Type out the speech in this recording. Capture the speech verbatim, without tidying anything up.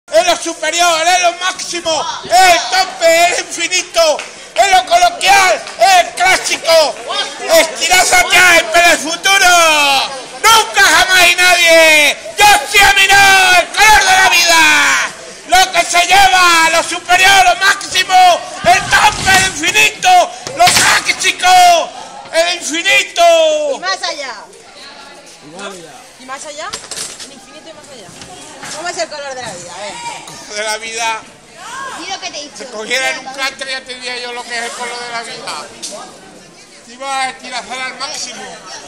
Es lo superior, es lo máximo, es el tope, es el infinito, es lo coloquial, es el clásico. Estirás atrás, pero el futuro, nunca jamás y nadie. Yo sí a mí no, el color de la vida. Lo que se lleva, lo superior, lo máximo, el tope, el infinito, lo clásico, el infinito. Y más allá. ¿Y más allá? El infinito y más allá. ¿Cómo es el color de la vida? A ver. El color de la vida. Di lo que te he dicho. Si cogiera en un catre ya te diría yo lo que es el color de la vida. Te iba a estirazar al máximo.